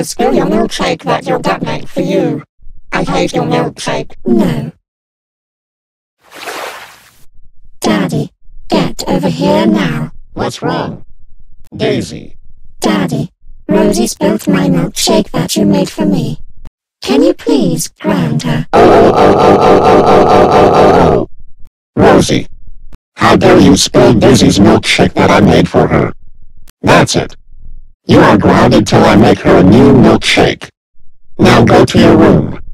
spill your milkshake that your dad made for you. I hate your milkshake. No. Daddy, get over here now. What's wrong? Daisy. Daddy, Rosie spilled my milkshake that you made for me. Can you please ground her? Oh. Rosie, how dare you spill Daisy's milkshake that I made for her? That's it. You are grounded till I make her a new milkshake. Now go to your room.